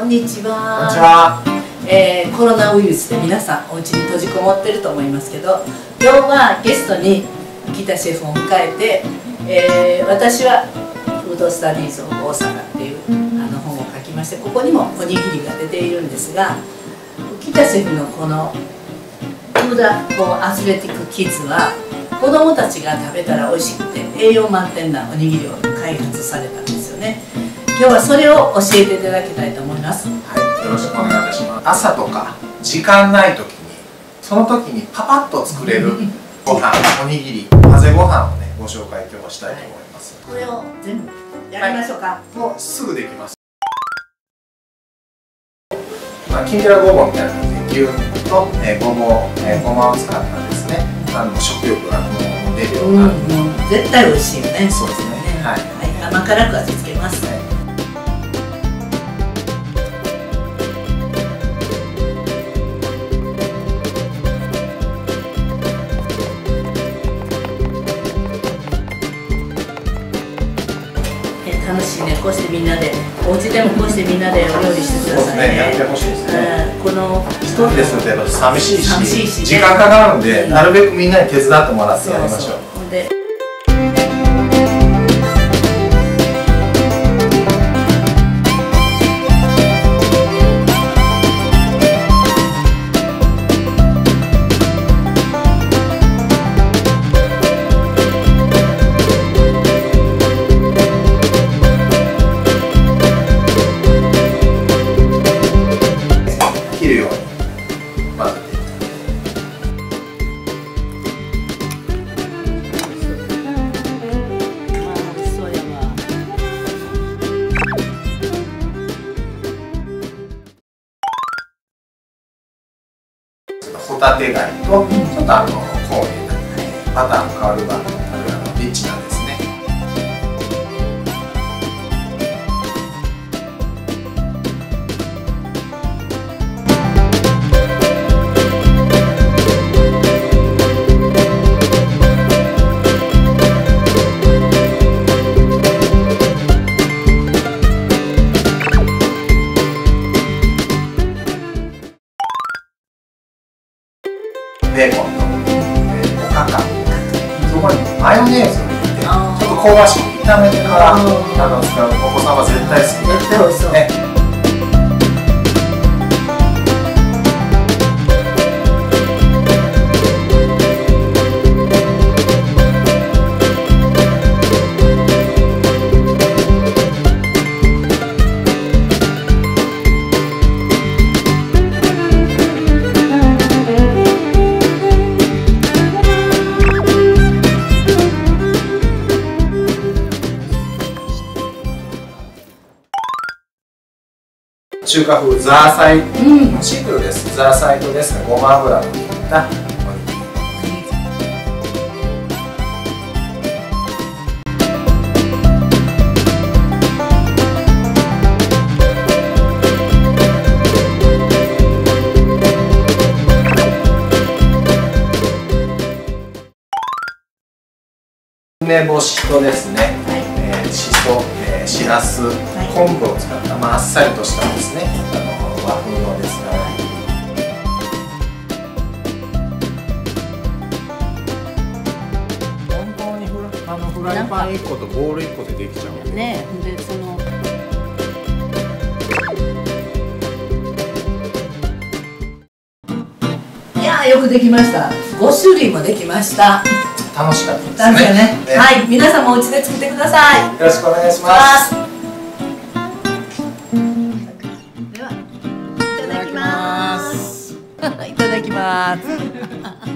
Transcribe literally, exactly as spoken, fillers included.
こんにちは。 こんにちは。 えー、コロナウイルスで皆さんお家に閉じこもってると思いますけど、今日はゲストに北シェフを迎えて、えー、私はフードスタディーズオブ大阪っていうあの本を書きまして、ここにもおにぎりが出ているんですが、北シェフのこのフードアスレティックキッズは子どもたちが食べたら美味しくて栄養満点なおにぎりを開発されたんですよね。今日はそれを教えていただきたいと思います。 はい、よろしくお願いいたします。朝とか時間ない時に、その時にパパッと作れるご飯、おにぎり、混ぜご飯をねご紹介今日はしたいと思います。 これを全部やりましょうか。はい、 もうすぐできます。まあ、きんぴらごぼうみたいな感じで牛と、えー、ごぼう、えー、ごまを使ったですね、あの食欲が出るような、うん、 絶対美味しいよね。 そうですね。はい、 はい、甘辛く味付けます。はい、楽しいね、こうしてみんなで、お家でもこうしてみんなでお料理してくださいね。そうですね、やってほしいですね。この一人ですのでやっぱ寂しいし、 寂しいしね、 時間かかるので、なるべくみんなに手伝ってもらってやりましょう。で切るように混ぜていく。ホタテ貝とちょっとあのコーンを入れたり、バターの香りがあるあのリッチなんですね。ベーコンと、えー、おかか、そこにマヨネーズを入れてちょっと香ばしく炒めてからあの使う。お子さんは絶対好き絶対美味しそうね。 中華風ザーサイ、うん、シンプルです。ザーサイとですね、ごま油の効いたおにぎり。梅干しとですね、えー、しそ、えー、しらす、昆布を使ったまああっさりとしたですね、あの和風のですが、本当にフラあのフライパンいっことボウルいっこでできちゃうね。でそのいやー、よくできました。ご種類もできました。 楽しかったですね。 ね、はい、皆さんもお家で作ってください。 よろしくお願いします。 では、いただきます。いただきます。